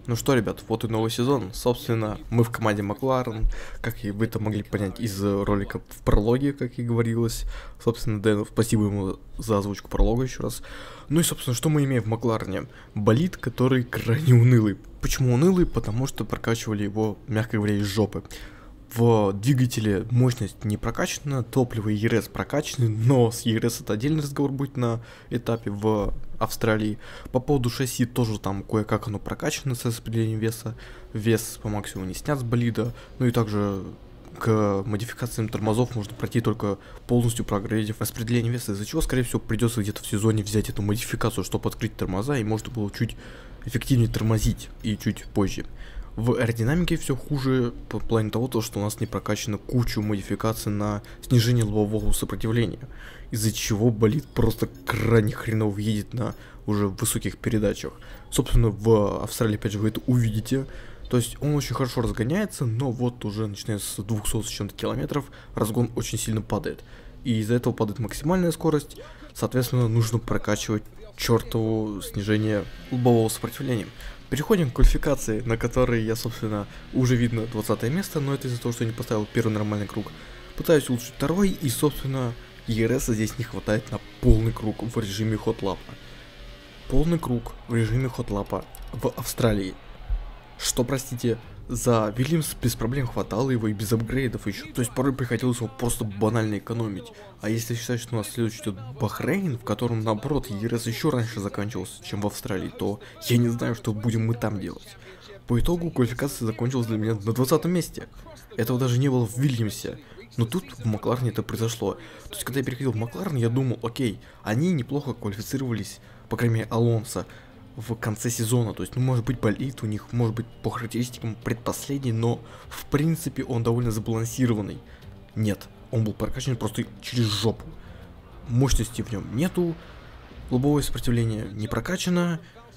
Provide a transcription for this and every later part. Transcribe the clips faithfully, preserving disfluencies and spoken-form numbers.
Ну что, ребят, вот и новый сезон. Собственно, мы в команде Макларен, как и вы это могли понять из ролика в прологе, как и говорилось. Собственно, Дэну, спасибо ему за озвучку пролога еще раз. Ну и, собственно, что мы имеем в Макларене? Болид, который крайне унылый. Почему унылый? Потому что прокачивали его, мягко говоря, из жопы. В двигателе мощность не прокачана, топливо и и эр эс прокачаны, но с и эр эс это отдельный разговор будет на этапе в Австралии. По поводу шасси тоже там кое-как оно прокачано с распределением веса. Вес по максимуму не снят с болида. Ну и также к модификациям тормозов можно пройти только полностью проапгрейдив распределение веса, из-за чего, скорее всего, придется где-то в сезоне взять эту модификацию, чтобы открыть тормоза, и можно было чуть эффективнее тормозить и чуть позже. В аэродинамике все хуже по плане того, что у нас не прокачана кучу модификаций на снижение лобового сопротивления, из-за чего болид просто крайне хреново едет на уже высоких передачах. Собственно, в Австралии, опять же, вы это увидите. То есть он очень хорошо разгоняется, но вот уже начиная с двухсот с чем-то километров разгон очень сильно падает. И из-за этого падает максимальная скорость, соответственно, нужно прокачивать чертову снижение лобового сопротивления. Переходим к квалификации, на которой я, собственно, уже видно двадцатое место, но это из-за того, что я не поставил первый нормальный круг. Пытаюсь улучшить второй, и, собственно, и эр эс здесь не хватает на полный круг в режиме хотлапа. Полный круг в режиме хотлапа в Австралии. Что, простите, за Вильямс без проблем хватало его и без апгрейдов еще. То есть порой приходилось его просто банально экономить. А если считать, что у нас следующий идет Бахрейн, в котором наоборот и эр эс еще раньше заканчивался, чем в Австралии, то я не знаю, что будем мы там делать. По итогу квалификация закончилась для меня на двадцатом месте. Этого даже не было в Вильямсе. Но тут в Макларене это произошло. То есть когда я переходил в Макларен, я думал, окей, они неплохо квалифицировались, по крайней мере Алонсо, в конце сезона. То есть, ну, может быть, болид у них, может быть, по характеристикам предпоследний, но в принципе он довольно сбалансированный. Нет, он был прокачан просто через жопу. Мощности в нем нету, лобовое сопротивление не прокачано,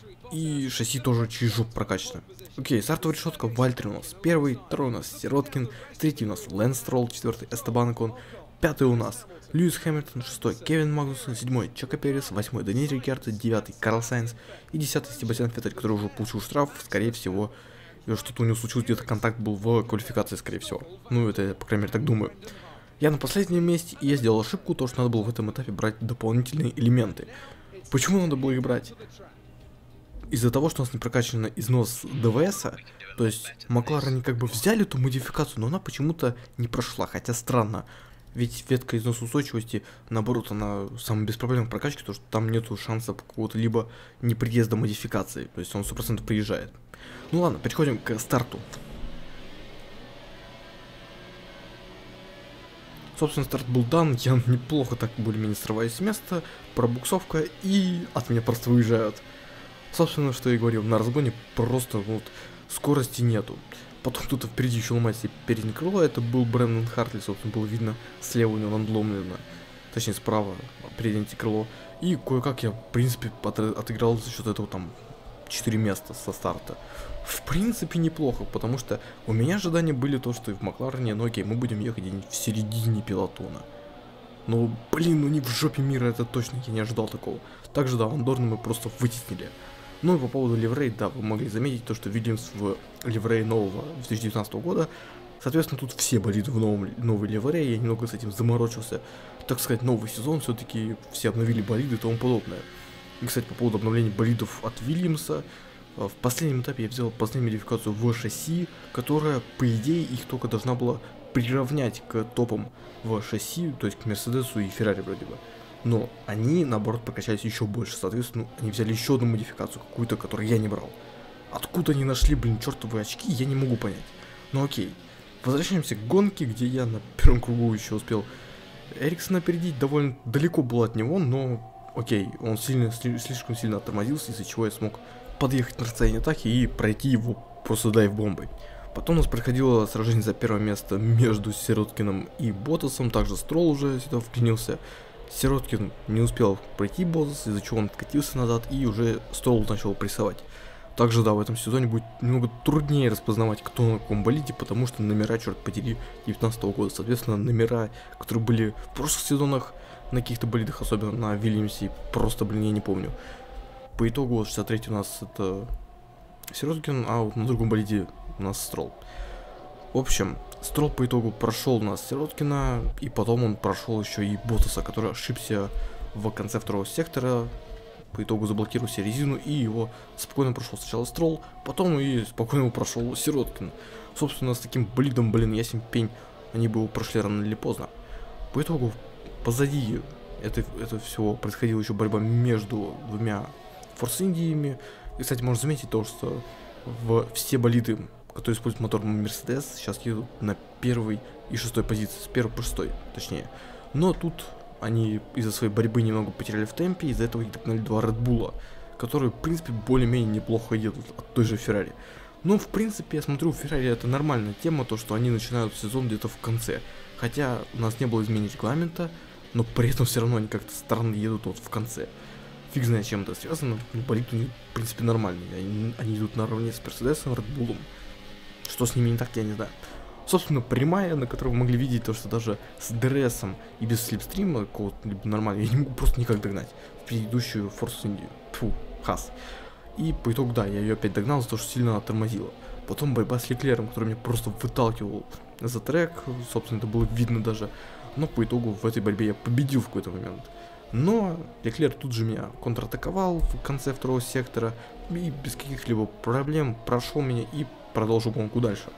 и шасси тоже через жопу прокачано. Окей, стартовая решетка, Вальтер у нас первый, второй у нас Сироткин, третий у нас Лэнс Стролл, четвертый Эстебан Окон, пятый у нас Льюис Хэмилтон, шестой Кевин Магнусон, седьмой Чако Перес, восьмой Даниэль Рикьярдо, девятый Карл Сайнс и десятый Себастьян Феттель, который уже получил штраф, скорее всего, что-то у него случилось, где-то контакт был в квалификации, скорее всего. Ну, это я, по крайней мере, так думаю. Я на последнем месте, и я сделал ошибку, то, что надо было в этом этапе брать дополнительные элементы. Почему надо было их брать? Из-за того, что у нас не прокачан износ ДВСа, то есть Макларене как бы взяли эту модификацию, но она почему-то не прошла, хотя странно. Ведь ветка износа устойчивости, наоборот, она самая беспроблемная прокачка, потому что там нету шанса какого-то либо неприезда модификации, то есть он сто процентов приезжает. Ну ладно, переходим к старту. Собственно, старт был дан, я неплохо так более-менее срываюсь с места, пробуксовка, и от меня просто выезжают. Собственно, что я говорил, на разгоне просто вот скорости нету. Потом кто-то впереди еще ломает себе переднее крыло, это был Брэндон Хартли, собственно, было видно, слева у него надломлено, точнее справа переднее крыло. И кое-как я, в принципе, отыграл за счет этого там четыре места со старта. В принципе, неплохо, потому что у меня ожидания были то, что и в Макларене, ну окей, мы будем ехать где-нибудь в середине пелотона. Но, блин, ну не в жопе мира, это точно, я не ожидал такого. Также, да, Вандорна мы просто вытеснили. Ну и по поводу ливрей, да, вы могли заметить то, что Вильямс в ливрей нового две тысячи девятнадцатого года. Соответственно, тут все болиды в новом, новой ливрее, я немного с этим заморочился. Так сказать, новый сезон, все-таки все обновили болиды и тому подобное. И, кстати, по поводу обновления болидов от Вильямса, в последнем этапе я взял последнюю модификацию в шасси, которая, по идее, их только должна была приравнять к топам в шасси, то есть к Мерседесу и Феррари вроде бы. Но они, наоборот, прокачались еще больше, соответственно, они взяли еще одну модификацию, какую-то, которую я не брал. Откуда они нашли, блин, чертовые очки, я не могу понять. Ну окей, возвращаемся к гонке, где я на первом кругу еще успел Эриксона опередить, довольно далеко был от него, но окей, он сильно, слишком сильно оттормозился, из-за чего я смог подъехать на расстояние атаки и пройти его просто дайв-бомбой. Потом у нас проходило сражение за первое место между Сироткиным и Ботасом, также Стролл уже сюда вклинился. Сироткин не успел пройти Ботас, из-за чего он откатился назад, и уже Стролл начал прессовать. Также, да, в этом сезоне будет немного труднее распознавать, кто на каком болиде, потому что номера, черт подери, две тысячи девятнадцатого года. Соответственно, номера, которые были в прошлых сезонах на каких-то болидах, особенно на Вильямсе, просто, блин, я не помню. По итогу шестьдесят третий у нас это Сироткин, а вот на другом болиде у нас Строл. В общем, Строл по итогу прошел у нас Сироткина, и потом он прошел еще и Ботаса, который ошибся в конце второго сектора. По итогу заблокировал себе резину, и его спокойно прошел сначала Строл, потом и спокойно его прошел Сироткин. Собственно, с таким болидом, блин, ясен пень, они бы его прошли рано или поздно. По итогу, позади это, это всего происходила еще борьба между двумя форс-индиями. И, кстати, можно заметить то, что в все болиды, которые используют мотор Mercedes, сейчас едут на первой и шестой позиции, с первой по шестой, точнее. Но тут они из-за своей борьбы немного потеряли в темпе, из-за этого их догнали два Red Bull, которые, в принципе, более-менее неплохо едут от той же Феррари. Но, в принципе, я смотрю, у Феррари это нормальная тема, то, что они начинают сезон где-то в конце. Хотя у нас не было изменений регламента, но при этом все равно они как-то странно едут вот в конце. Фиг знает, чем это связано, но болид у них, в принципе, нормальный. Они, они идут наравне с Мерседесом, Red Bull. Что с ними не так, я не знаю. Собственно, прямая, на которой вы могли видеть то, что даже с ДРСом и без слепстрима какого-то нормального я не могу просто никак догнать в предыдущую Force India. Фу, Хас. И по итогу, да, я ее опять догнал за то, что сильно она тормозила. Потом борьба с Леклером, который меня просто выталкивал за трек, собственно, это было видно даже. Но по итогу в этой борьбе я победил в какой-то момент. Но Леклер тут же меня контратаковал в конце второго сектора и без каких-либо проблем прошел меня и продолжил гонку дальше.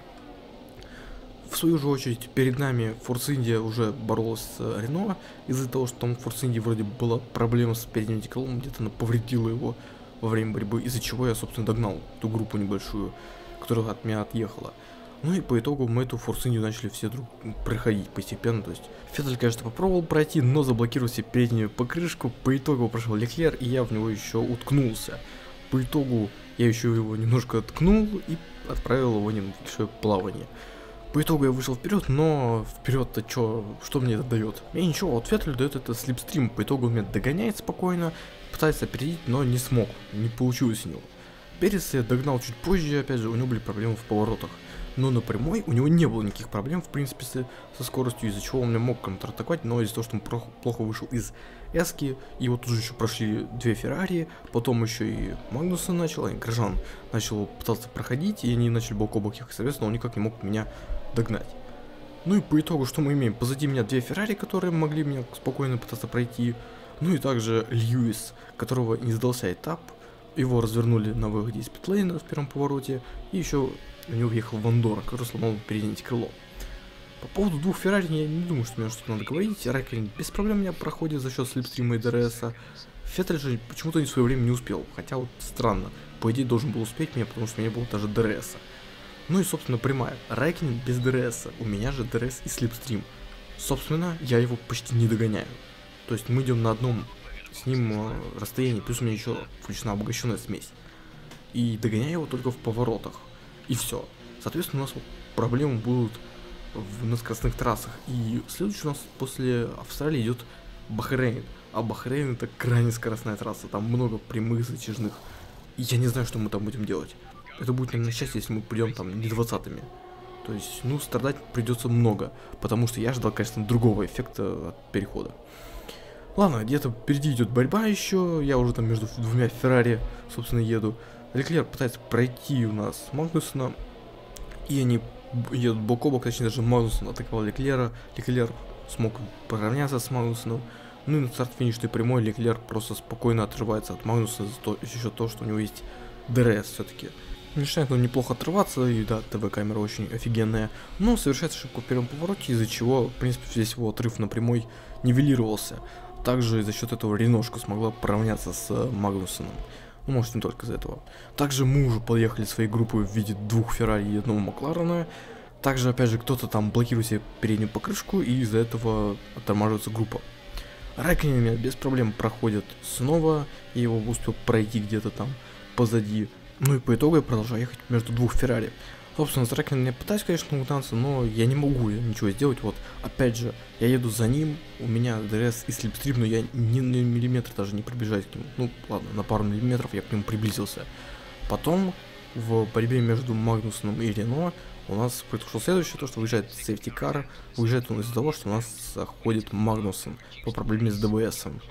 В свою же очередь, перед нами Force India уже боролась с Рено, из-за того, что там в Force India вроде была проблема с передним антикрылом, где-то она повредила его во время борьбы, из-за чего я, собственно, догнал ту группу небольшую, которая от меня отъехала. Ну и по итогу мы эту Force India начали все друг проходить постепенно, то есть Феттель, конечно, попробовал пройти, но заблокировал себе переднюю покрышку, по итогу прошел Леклер, и я в него еще уткнулся. По итогу я еще его немножко ткнул и отправил его в небольшое плавание. По итогу я вышел вперед, но вперед-то чё, что мне это дает? Мне ничего, вот Феттель дает это слепстрим, по итогу он меня догоняет спокойно, пытается опередить, но не смог, не получилось у него. Переса я догнал чуть позже, опять же, у него были проблемы в поворотах. Но на прямой у него не было никаких проблем, в принципе, со, со скоростью, из-за чего он меня мог контратаковать, но из-за того, что он плохо, плохо вышел из эски, и вот тут же еще прошли две Феррари, потом еще и Магнусон начал, и Грожан начал пытаться проходить, и они начали бок о бок ехать, соответственно, он никак не мог меня догнать. Ну и по итогу, что мы имеем? Позади меня две Феррари, которые могли меня спокойно пытаться пройти, ну и также Льюис, которого не сдался этап, его развернули на выходе из питлейна в первом повороте, и еще у него въехал Вандора, который сломал переднее крыло. По поводу двух Феррари я не думаю, что мне что-то надо говорить. Райконен без проблем меня проходит за счет слепстрима и ДРСа. Феттель же почему-то в свое время не успел, хотя вот странно. По идее должен был успеть меня, потому что у меня было даже ДРСа. Ну и собственно прямая. Райконен без ДРСа, у меня же ДРС и слепстрим. Собственно, я его почти не догоняю. То есть мы идем на одном с ним э, расстоянии, плюс у меня еще включена обогащенная смесь. И догоняю его только в поворотах. И все. Соответственно, у нас вот проблемы будут в, на скоростных трассах. И следующий у нас после Австралии идет Бахрейн. А Бахрейн это крайне скоростная трасса. Там много прямых, затяжных. И я не знаю, что мы там будем делать. Это будет, наверное, счастье, если мы придем там не двадцатыми. То есть, ну, страдать придется много. Потому что я ждал, конечно, другого эффекта от перехода. Ладно, где-то впереди идет борьба еще. Я уже там между двумя Феррари, собственно, еду. Леклер пытается пройти у нас Магнусона, и они едут бок о бок, точнее даже Магнусон атаковал Леклера, Леклер смог поравняться с Магнусоном, ну и на старт-финишной прямой Леклер просто спокойно отрывается от Магнусона за то, еще то, что у него есть ДРС все-таки. Начинает он неплохо отрываться, и да, ТВ-камера очень офигенная, но совершает ошибку в первом повороте, из-за чего, в принципе, весь его отрыв на прямой нивелировался. Также за счет этого Реношка смогла поравняться с Магнусоном. Ну, может, не только из-за этого. Также мы уже подъехали своей группой в виде двух Феррари и одного Макларена. Также, опять же, кто-то там блокирует себе переднюю покрышку, и из-за этого оттормаживается группа. Райконен меня без проблем проходит снова, и его успел пройти где-то там позади. Ну и по итогу я продолжаю ехать между двух Феррари. Собственно, с Райконеном я пытаюсь, конечно, угнаться, но я не могу ничего сделать. Вот, опять же, я еду за ним, у меня ДРС и слепстрим, но я ни на миллиметр даже не приближаюсь к нему. Ну, ладно, на пару миллиметров я к нему приблизился. Потом, в борьбе между Магнусоном и Рено, у нас произошло следующее, то, что выезжает сейфти-кар, выезжает он из-за того, что у нас заходит Магнусон по проблеме с ДВСом.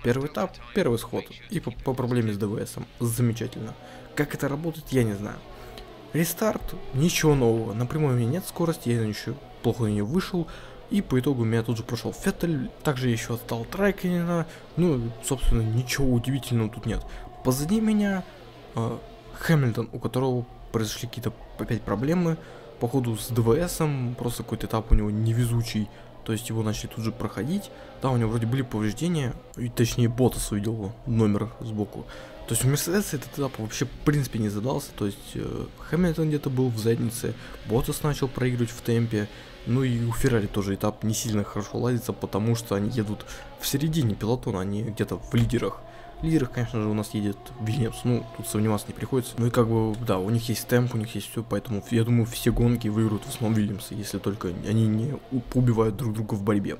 Первый этап, первый сход, и по, по проблеме с ДВСом. Замечательно. Как это работает, я не знаю. Рестарт, ничего нового. Напрямую у меня нет скорости, я еще плохо на нее вышел. И по итогу у меня тут же прошел Феттель, также еще отстал от Райконена. Ну, собственно, ничего удивительного тут нет. Позади меня э, Хэмилтон, у которого произошли какие-то опять проблемы. Походу с ДВСом, просто какой-то этап у него невезучий. То есть его начали тут же проходить. Да, у него вроде были повреждения, и, точнее Ботас увидел номер сбоку. То есть у Мерседеса этот этап вообще в принципе не задался. То есть э, Хэмилтон где-то был в заднице, Ботас начал проигрывать в темпе. Ну и у Феррари тоже этап не сильно хорошо ладится, потому что они едут в середине пелотона, они где-то в лидерах. В лидерах, конечно же, у нас едет Вильямс, ну, тут сомневаться не приходится. Ну и как бы, да, у них есть темп, у них есть все, поэтому я думаю, все гонки выиграют в основном Вильямсы, если только они не убивают друг друга в борьбе.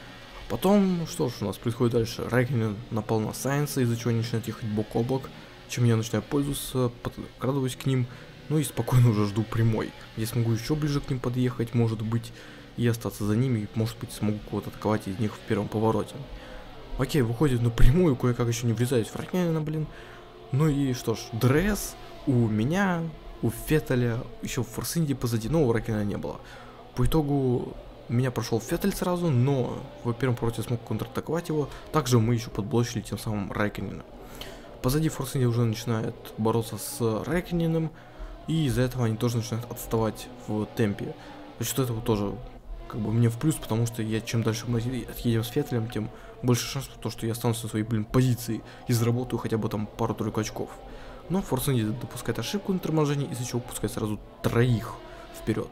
Потом, что ж у нас происходит дальше? Райконен напал на Сайнса, из-за чего они начинают ехать бок о бок, чем я начинаю пользоваться, подкрадываюсь к ним. Ну и спокойно уже жду прямой, где смогу еще ближе к ним подъехать, может быть, и остаться за ними, и, может быть, смогу кого-то атаковать из них в первом повороте. Окей, выходит на прямую, кое-как еще не врезаюсь в Райконена, блин. Ну и что ж, ДРС у меня, у Феттеля, еще в Форс Инди позади, но у Райконена не было. По итогу меня прошел Феттель сразу, но в первом повороте смог контратаковать его, также мы еще подблочили тем самым Райконена. Позади Форс Инди уже начинает бороться с Райконеном. И из-за этого они тоже начинают отставать в темпе. За счет этого тоже как бы мне в плюс, потому что я чем дальше мы отъедем с Феттелем, тем больше шансов, то, что я останусь на своей, блин, позиции и заработаю хотя бы там пару-тройку очков. Но Форс Инди допускает ошибку на торможении, из-за чего пускает сразу троих вперед.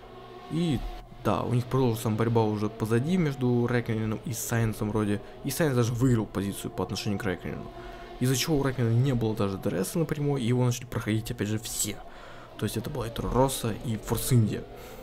И да, у них продолжится борьба уже позади между Райконеном и Сайнсом вроде. И Сайнс даже выиграл позицию по отношению к Райконену. Из-за чего у Райконена не было даже ДРС напрямую, и его начали проходить опять же все. То есть это была и Торо Россо, и Форс Инди.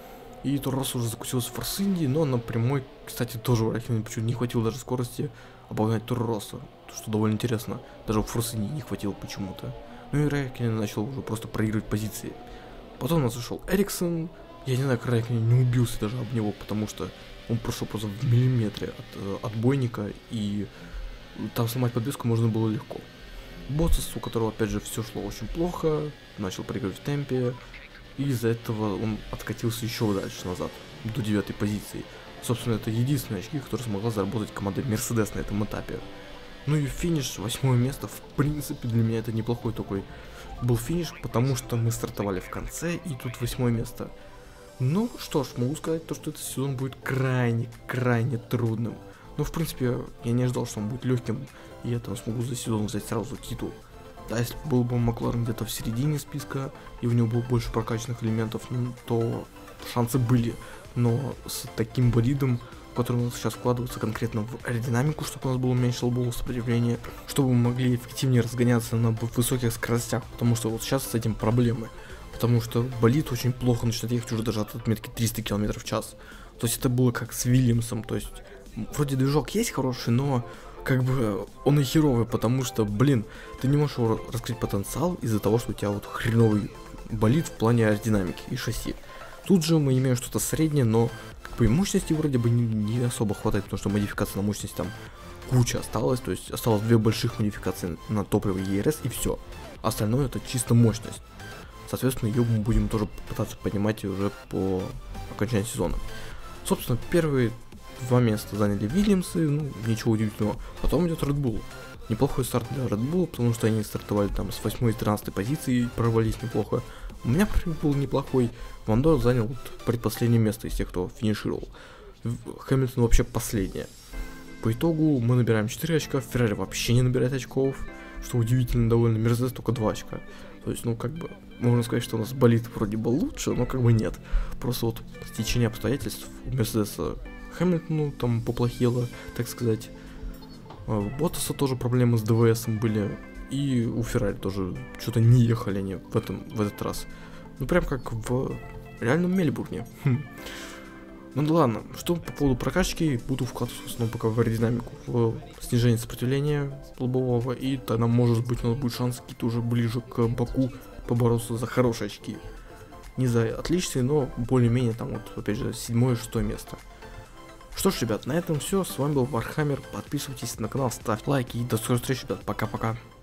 И Торо Россо уже закусился в Форс Инди, но на прямой, кстати, тоже у Райконена почему-то не хватило даже скорости обогнать Торо Россо, что довольно интересно. Даже у Форс Инди не хватило почему-то. Ну и Райконен начал уже просто проигрывать позиции. Потом у нас зашел Эриксон. Я не знаю, как Райконен не убился даже об него, потому что он прошел просто в миллиметре от э, отбойника, и там сломать подвеску можно было легко. Ботас, у которого опять же все шло очень плохо, начал проигрывать в темпе, и из-за этого он откатился еще дальше назад, до девятой позиции. Собственно, это единственные очки, которые смогла заработать команда Мерседес на этом этапе. Ну и финиш, восьмое место, в принципе, для меня это неплохой такой был финиш, потому что мы стартовали в конце, и тут восьмое место. Ну что ж, могу сказать, то, что этот сезон будет крайне-крайне трудным. Но, в принципе, я не ожидал, что он будет легким, и я там смогу за сезон взять сразу титул. Да, если был бы Макларен где-то в середине списка, и у него было больше прокачанных элементов, то шансы были. Но с таким болидом, в который у нас сейчас вкладывается конкретно в аэродинамику, чтобы у нас было меньше лобового сопротивления, чтобы мы могли эффективнее разгоняться на высоких скоростях, потому что вот сейчас с этим проблемы. Потому что болид очень плохо начинает ехать уже даже от отметки триста километров в час. То есть это было как с Вильямсом, то есть вроде движок есть хороший, но как бы он и херовый, потому что, блин, ты не можешь его раскрыть потенциал из-за того, что у тебя вот хреновый болид в плане аэродинамики и шасси. Тут же мы имеем что-то среднее, но как бы и мощности вроде бы не, не особо хватает, потому что модификация на мощность там куча осталась, то есть осталось две больших модификации на топливо и и эр эс и все. Остальное это чисто мощность. Соответственно, ее мы будем тоже пытаться поднимать уже по окончании сезона. Собственно, первые два места заняли Вильямсы, ну, ничего удивительного. Потом идет Red Bull. Неплохой старт для Red Bull, потому что они стартовали там с восьмой и тринадцатой позиции и прорвались неплохо. У меня был неплохой. Вандор занял вот предпоследнее место из тех, кто финишировал. Хэмилтон вообще последнее. По итогу мы набираем четыре очка, Феррари вообще не набирает очков, что удивительно довольно, Мерседес только два очка. То есть, ну, как бы, можно сказать, что у нас болид вроде бы лучше, но как бы нет. Просто вот стечение обстоятельств у Мерседеса Хэмилтону там поплохело, так сказать. У Ботаса тоже проблемы с ДВСом были. И у Феррари тоже что-то не ехали они в, этом, в этот раз. Ну, прям как в реальном Мельбурне. Хм. Ну да ладно, что по поводу прокачки, буду вкладываться в основном пока в аэродинамику, в снижение сопротивления лобового, и тогда, может быть, у нас будет шанс какие-то уже ближе к Баку побороться за хорошие очки. Не за отличные, но более-менее там вот, опять же, седьмое-шестое место. Что ж, ребят, на этом все. С вами был Вархаммер. Подписывайтесь на канал, ставьте лайки и до скорой встречи, ребят. Пока-пока.